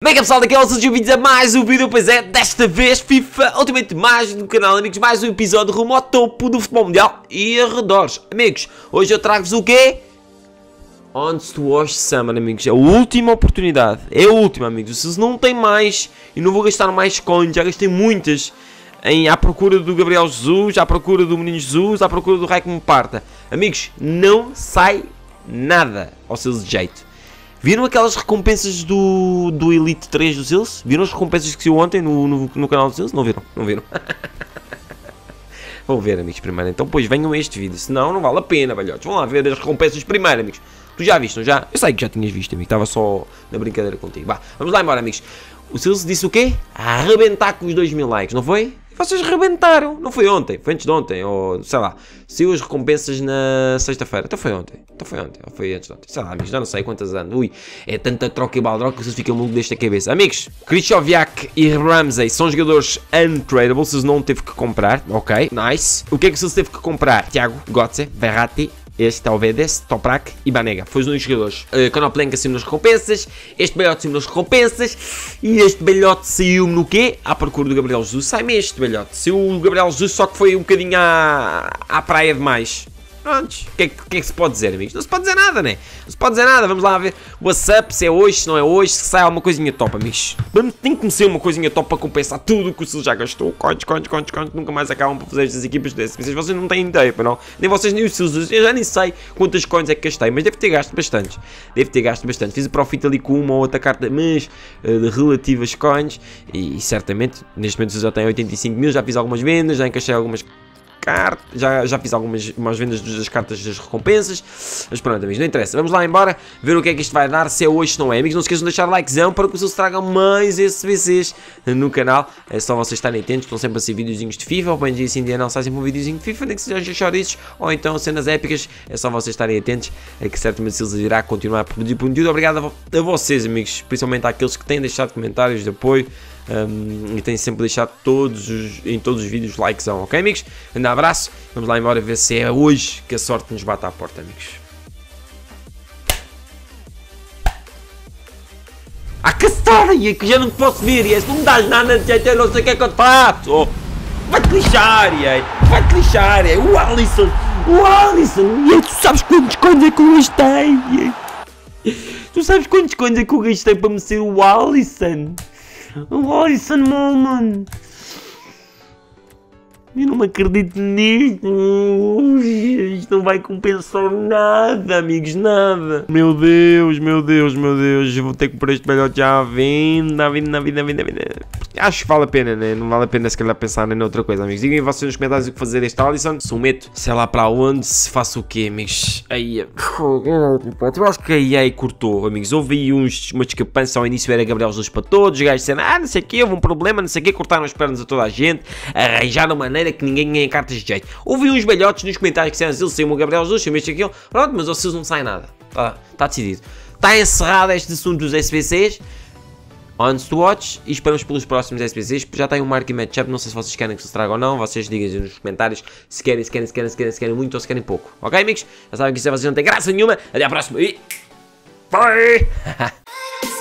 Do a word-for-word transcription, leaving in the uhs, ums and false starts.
Bem que é pessoal, daqui é o Silvio, bem-vindos a mais um vídeo, pois é, desta vez FIFA Ultimate mais do canal, amigos, mais um episódio rumo ao topo do futebol mundial e arredores. Amigos, hoje eu trago-vos o quê? Once to Watch Summer, amigos, é a última oportunidade, é a última, amigos, vocês não têm mais e não vou gastar mais coins, já gastei muitas em à procura do Gabriel Jesus, à procura do Menino Jesus, à procura do Raio que me parta. Amigos, não sai nada ao seu jeito. Viram aquelas recompensas do, do Elite três do Sills? Viram as recompensas que saiu ontem no, no, no canal do Sills? Não viram? Não viram? Vão ver, amigos, primeiro. Então, pois, venham a este vídeo. Senão, não vale a pena, velhotes. Vão lá ver as recompensas primeiro, amigos. Tu já viste, não já? Eu sei que já tinhas visto, amigo. Estava só na brincadeira contigo. Vá, vamos lá embora, amigos. O Sills disse o quê? A arrebentar com os dois mil likes, não foi? Vocês arrebentaram. Não foi ontem. Foi antes de ontem. Ou, sei lá. Saiu as recompensas na sexta-feira. Então foi ontem. Então foi ontem. Ou foi antes de ontem. Sei lá, amigos. Já não sei quantas anos. Ui. É tanta troca e baldroca que vocês ficam maluco desta cabeça. Amigos. Krychowiak e Ramsey são jogadores untradable. Vocês não teve que comprar. Ok. Nice. O que é que vocês teve que comprar? Thiago, Götze, Verratti. Este Talvedes, Toprak e Banega. Foi os únicos jogadores. Uh, Konoplenka saiu nas recompensas. Este belhote saiu nas recompensas. E este belhote saiu no quê? À procura do Gabriel Jesus. Sai-me este belhote. Saiu o Gabriel Jesus, só que foi um bocadinho à, à praia demais. Prontos. O que, é, que é que se pode dizer, amigos? Não se pode dizer nada, né? Não se pode dizer nada. Vamos lá ver o WhatsApp, se é hoje, se não é hoje, se sai alguma coisinha top, amigos. Tem que ser uma coisinha top para compensar tudo o que o Silvio já gastou. Contos, contos, contos, contos. Nunca mais acabam para fazer estas equipas desses. Vocês não têm ideia, não? Nem vocês, nem o Silvio. Eu já nem sei quantas coins é que gastei, mas deve ter gasto bastante. Deve ter gasto bastante. Fiz o profit ali com uma ou outra carta, mas uh, de relativas coins. E, e certamente, neste momento, eu já tenho oitenta e cinco mil. Já fiz algumas vendas, já encaixei algumas. Já, já fiz algumas umas vendas das cartas das recompensas. Mas pronto, amigos, não interessa. Vamos lá embora ver o que é que isto vai dar. Se é hoje, se não é, amigos. Não se esqueçam de deixar likezão para que vocês tragam mais S B Cs no canal. É só vocês estarem atentos. Estão sempre a ser videozinhos de FIFA. Ou bem dia sim, dia não, sai sempre um videozinho de FIFA. Nem que sejam chouriços ou então cenas épicas. É só vocês estarem atentos. É que certamente o Silvio irá continuar a produzir conteúdo. Obrigado a, a vocês, amigos. Principalmente àqueles que têm deixado comentários de apoio. Um, e tenho sempre deixado todos os, em todos os vídeos likezão, ok, amigos? Um abraço, vamos lá embora ver se é hoje que a sorte nos bate à porta, amigos. Ah, que história, que já não posso ver, e não me dás nada de jeito, eu não sei o que é que eu te faço. Vai-te lixar, e vai-te lixar, e o Alisson, o Alisson, e tu sabes quantos coins é que eu gastei? Tu sabes quantos coins é que eu gastei para me ser o Alisson? O Alisson Moment. Eu não me acredito nisto. Isto não vai compensar nada, amigos, nada. Meu Deus, meu Deus, meu Deus. Eu vou ter que pôr este belhote já à venda, à venda, à venda, à venda, à venda. Acho que vale a pena, né? Não vale a pena se calhar pensar em outra coisa, amigos. Digam vocês nos comentários o que fazer este Alisson. Se o meto, sei lá para onde, se faço o quê, amigos. Aí, eu acho que a E A cortou, amigos. Houve aí uns, uma discrepância ao início, era Gabriel Jesus para todos. Os gajos disseram, ah, não sei o quê, houve um problema, não sei o quê. Cortaram as pernas a toda a gente. Arranjaram maneira que ninguém ganha cartas de jeito. Houve uns velhotes nos comentários que disseram, ele saiu o Gabriel Jesus, saiu este aquilo. Pronto, mas ao Silvio não sai nada. Está tá decidido. Está encerrado este assunto dos S B Cs. On to watch e esperamos pelos próximos S B Cs. Já tem um mark e matchup, não sei se vocês querem que se traga ou não. Vocês digam nos comentários se querem, se querem, se querem, se querem, se querem muito ou se querem pouco. Ok, amigos? Já sabem que isso vocês não tem graça nenhuma. Até à próxima e... Bye!